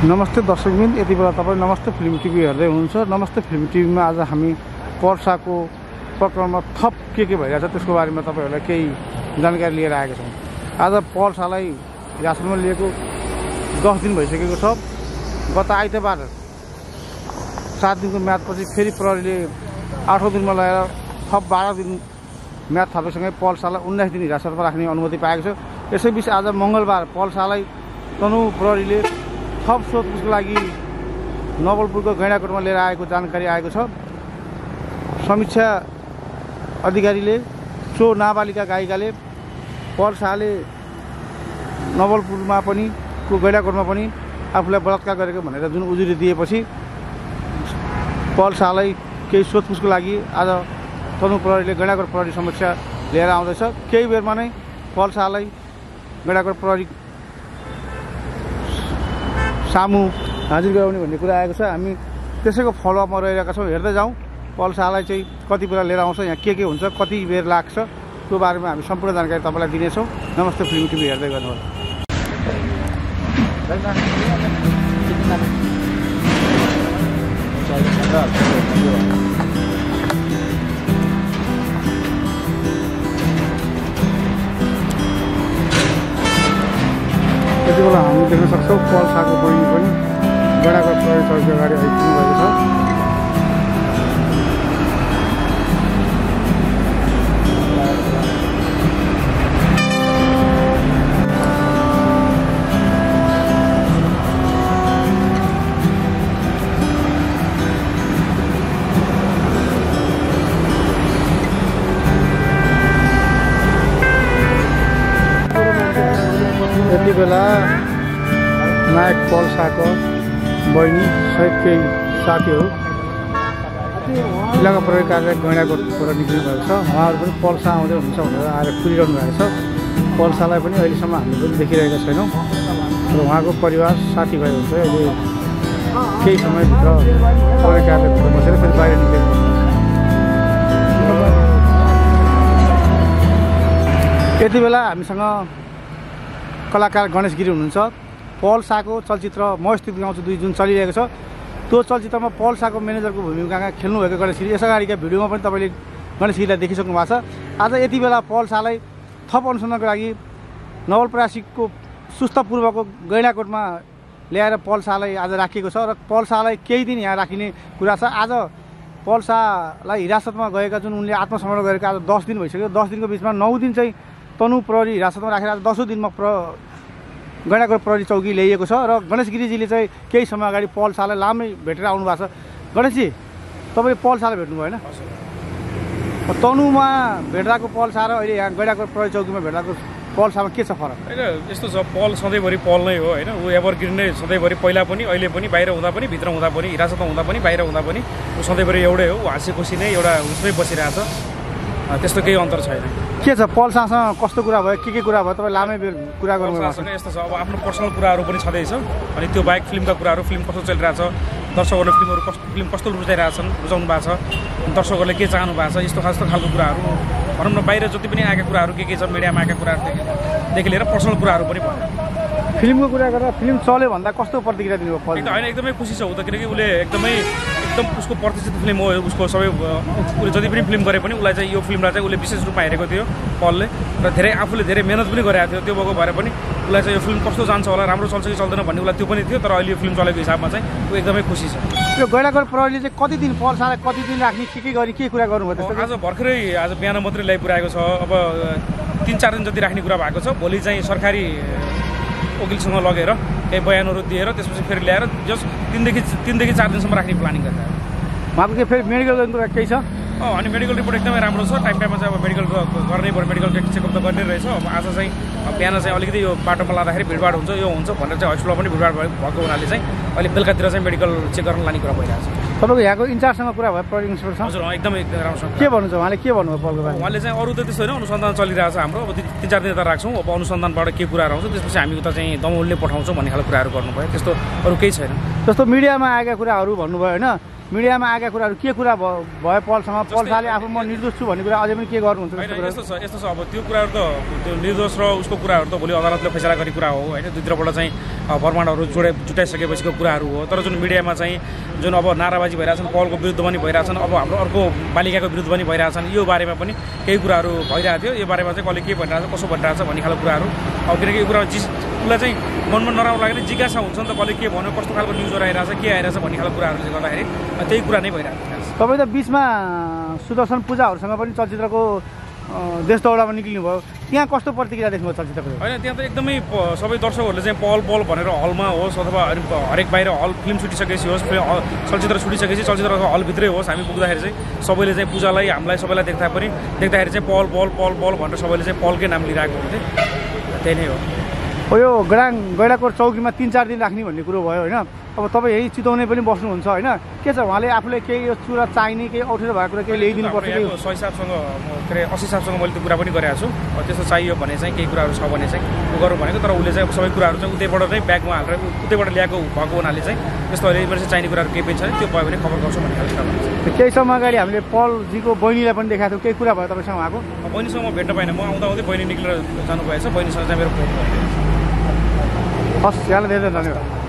नमस्ते दर्शकबिन, यति बेला तपाईँ नमस्ते फिल्म टिभी हेर्दै हुनुहुन्छ। नमस्ते फिल्म टिभीमा आज हामी पर्साको प्रकरणमा थप के भइरहेछ त्यसको बारेमा तपाईँहरूलाई केही जानकारी लिएर आएका छौँ। आज पर्सालाई हिरासतमा लिएको 10 दिन भइसकेको छ। गत आइतबार 7 दिनको म्यादपछि फेरि प्रहरीले 8औं दिनमा लगाएर थप 12 दिन म्याद थपेसँगै पर्सालाई 19 दिन हिरासतमा राख्ने अनुमति पाएको छ। यसैबीच आज मङ्गलबार पर्सालाई तनहुँ प्रहरीले थप सोधपुछको लागि नवलपुरको गैँडाकोटमा लिएर आएको जानकारी आएको छ। समीक्षा अधिकारीले सो नाबालिका गायिकाले पर्साले नवलपुरमा पनि गैँडाकोटमा पनि आफूलाई बलात्कार गरेको भनेर जुन उजुरी दिएपछि पर्सालाई केही सोधपुछको लागि आज तनहुँ प्रहरीले गैँडाकोट प्रहरी समस्या लिएर आउँदैछ। केही बेरमा नै पर्सालाई गैँडाकोट प्रहरी सामु हाजिर गराउने भन्ने कुरा आएको छ। हामी त्यसैको फलोअपमा रहिरहेका छौँ। हेर्दै जाउँ पर्सालाई चाहिँ कति बेला लिएर आउँछ, यहाँ के हुन्छ, कति बेर लाग्छ, त्यो बारेमा हामी सम्पूर्ण जानकारी तपाईँलाई दिनेछौँ। नमस्ते फिल्म टिभी हेर्दै गर्नुहोला। यति बेला हामी देख्न सक्छौँ पर्साको बहिनी पनि गैँडाकोट प्रहरी चौकी अगाडि आइपुग्नु भएको छ। यति बेला नायक पर्साको बहिनी सहित केही साथीहरू इलाका प्रहरी कार्यालय गैँडाकोटबाट निक्लिनु भएको छ। उहाँहरू पनि पर्सा आउँदै हुन्छ भनेर आएर कुरिरहनु भएको छ। पर्सालाई पनि अहिलेसम्म हामीले पनि देखिरहेका छैनौँ र उहाँको परिवार साथीभाइहरू चाहिँ अहिले केही समयभित्र प्रहरी कार्यालयभित्र बसेर फेरि बाहिर निक्लिनु। यति बेला हामीसँग कलाकार गणेश गिरी हुनुहुन्छ। पर्साको चलचित्र म स्थित गाउँछु 2 जुन चलिरहेको छ, त्यो चलचित्रमा पर्साको म्यानेजरको भूमिका खेल्नुभएको गणेश गिरी यस अगाडिका भिडियोमा पनि तपाईँले गणेश गिरीलाई देखिसक्नु भएको छ। आज यति बेला पर्सालाई थप अनुसन्धानको लागि नवलपरासीको सुस्तपूर्वको गैँडाकोटमा ल्याएर पर्सालाई आज राखिएको छ र पर्सालाई केही दिन यहाँ राखिने कुरा छ। आज पर्सालाई हिरासतमा गएका जुन उनले आत्मसमर्पण गरेका आज 10 दिन भइसक्यो। 10 दिनको बिचमा 9 दिन चाहिँ तनहुँ प्रहरी हिरासतमा राखेर आज 10औं दिनमा गैँडाकोट प्रहरी चौकी ल्याइएको छ र गणेश गिरीजीले चाहिँ केही समय अगाडि पर्सालाई लामै भेटेर आउनु भएको छ। गणेशजी, तपाईँ पर्सालाई भेट्नु भयो होइन? तनहुँमा भेट्दाको पर्सा र अहिले यहाँ गैँडाकोट प्रहरी चौकीमा भेट्दाको पर्सामा के छ फरक? होइन, यस्तो छ, पल सधैँभरि पल नै हो होइन। ऊ एभरग्रिन नै सधैँभरि, पहिला पनि अहिले पनि, बाहिर हुँदा पनि, भित्र हुँदा पनि, हिरासतमा हुँदा पनि, बाहिर हुँदा पनि ऊ सधैँभरि एउटै हो। ऊ हाँसी खुसी नै एउटा उसमै बसिरहेछ, त्यस्तो केही अन्तर छैन। के छ पर्सासँग कस्तो कुरा भयो, के कुरा भयो, तपाईँ लामै कुरा गर्नुभएको छ? यस्तो छ, अब आफ्नो पर्सनल कुराहरू पनि छँदैछ अनि त्यो बाहेक फिल्मका कुराहरू, फिल्म कस्तो चलिरहेछ, दर्शकहरूले फिल्म कस्तो रुचाइरहेछन्, रुचाउनु भएको छ, दर्शकहरूले के चाहनु भएको छ, यस्तो खालको कुराहरू भनौँ न। बाहिर जति पनि आएका कुराहरू के छ, मिडियामा आएका कुराहरूदेखि लिएर पर्सनल कुराहरू पनि भयो। फिल्मको कुरा गरेर फिल्म चल्यो भन्दा कस्तो प्रतिक्रिया दिनुभयो? होइन, एकदमै खुसी छ ऊ त, किनकि उसले एकदम उसको प्रतिष्ठित फिल्म हो। उसको सबै उसले जति पनि फिल्म गरे पनि उसलाई चाहिँ यो फिल्मलाई चाहिँ उसले विशेष रूपमा हेरेको थियो पलले, र आफूले धेरै मेहनत पनि गरेको थियो। त्यो भएको भएर पनि उसलाई चाहिँ यो फिल्म कस्तो जान्छ होला, राम्रो चल्छ कि चल्दैन भन्ने उसलाई त्यो पनि थियो। तर अहिले यो फिल्म चलेको हिसाबमा चाहिँ ऊ एकदमै खुसी छ। यो गैँडाकोट प्रहरीले चाहिँ कति दिन पर्सालाई कति दिन राख्ने के गर्ने के कुरा गर्नुभयो त्यस्तो? आज भर्खरै आज बिहान मात्रै ल्याइपुऱ्याएको छ। अब 3-4 दिन जति राख्ने कुरा भएको छ। भोलि चाहिँ सरकारी वकिलसँग लगेर केही बयानहरू दिएर त्यसपछि फेरि ल्याएर जस्ट 3देखि 4 दिनसम्म राख्ने प्लानिङ गरेर उहाँको के फेरि मेडिकल गर्ने कुरा केही छ? अनि मेडिकल रिपोर्ट एकदमै राम्रो छ। टाइममा चाहिँ अब मेडिकल गर्नै पर्यो, मेडिकल चेकअप त गर्नै रहेछ। अब आज चाहिँ बिहान चाहिँ अलिकति यो बाटोमा लाँदाखेरि भिडभाड हुन्छ, यो हुन्छ भनेर चाहिँ हस्पिटलमा पनि भिडभाड भएको हुनाले चाहिँ अहिले बेलुकातिर चाहिँ मेडिकल चेक गर्न लाने कुरा भइरहेको छ। तपाईँको यहाँको इन्चार्जसँग कुरा भयो प्रहरी इन्सपेक्टरसँग? हजुर, एकदमै राम्रोसँग। के भन्नुहुन्छ उहाँले, के भन्नुभयो पलको बारेमा? उहाँले चाहिँ अरू त त्यस्तो होइन, अनुसन्धान चलिरहेको छ हाम्रो। अब 3-4 दिन यता राख्छौँ, अब अनुसन्धानबाट के कुराहरू आउँछ त्यसपछि हामी उता चाहिँ दमौलले पठाउँछौँ भन्ने खालको कुराहरू गर्नुभयो। त्यस्तो अरू केही छैन। जस्तो मिडियामा आएका कुराहरू भन्नुभयो होइन, मिडियामा आएका कुराहरू के कुरा भयो पलसँग पल शाहले आफू म निर्दोष छु भन्ने कुरा अझै पनि के गर्नुहुन्छ यस्तो छ अब त्यो कुराहरू त त्यो निर्दोष र उसको कुराहरू त भोलि अदालतले फैसला गर्ने कुरा हो होइन दुईतिरबाट चाहिँ प्रमाणहरू जुटाइसकेपछिको कुराहरू हो तर जुन मिडियामा चाहिँ जुन अब नाराबाजी भइरहेछन् पलको विरुद्ध पनि भइरहेछन् अब हाम्रो अर्को बालिकाको विरुद्ध पनि भइरहेछन् यो बारेमा पनि केही कुराहरू भइरहेको थियो यो बारेमा चाहिँ कसले के भनिरहेछ कसो भनिरहेछ भन्ने खालको कुराहरू अब किनकि यो कुरा उसलाई चाहिँ मनमा नराम्रो लाग्यो जिज्ञासा हुन्छ नि त कसले के भन्यो कस्तो खालको न्युजहरू आइरहेछ के आइरहेछ भन्ने खालको कुराहरूले गर्दाखेरि त्यही कुरा नै भइरहेको छ तपाईँ त बिचमा सुदर्शन पूजाहरूसँग पनि चलचित्रको देश दौडामा निक्लिनु भयो त्यहाँ कस्तो प्रतिक्रिया देख्नुभयो चलचित्रको होइन त्यहाँ त एकदमै सबै दर्शकहरूले चाहिँ पल भनेर हलमा होस् अथवा हरेक बाहिर हल फिल्म छुटिसकेपछि होस् चलचित्र छुटिसकेपछि चलचित्र हलभित्रै होस् हामी पुग्दाखेरि चाहिँ सबैले चाहिँ पूजालाई हामीलाई सबैलाई देख्दाखेरि चाहिँ पल भनेर सबैले चाहिँ पलकै नाम लिइरहेको हुन्थ्यो त्यही नै हो यो गैडाकोट चौकीमा 3-4 दिन राख्ने भन्ने कुरो भयो होइन अब तपाईँ यही चितौने पनि बस्नुहुन्छ होइन के छ उहाँले आफूले केही यो चुरा चाहिने केही अप्ठ्यारो भएको कुरा केही ल्याइदिनुपर्छ सही साहबसँग के अरे 80 साहबसँग मैले त्यो कुरा पनि गरेको छु त्यस्तो चाहियो भने चाहिँ केही कुराहरू छ भने चाहिँ उ गरौँ भनेको तर उसले चाहिँ सबै कुराहरू चाहिँ उतैबाट नै ब्यागमा हालेर उतैबाट ल्याएको भएको हुनाले चाहिँ त्यस्तो अहिले इमर्जेन्सी चाहिने कुराहरू केही पनि छैन त्यो भयो भने खबर गर्छु भन्ने खालको कुरा केही समय अगाडि हामीले पलजीको बहिनीलाई पनि देखाएको थियौँ केही कुरा भयो तपाईँसँग उहाँको बहिनीसँग म भेट्न पाइनँ म आउँदै बहिनी निक्लेर जानुभएछ बहिनीसँग चाहिँ मेरो फोन भयो हस् यहाँलाई धेरै धन्यवाद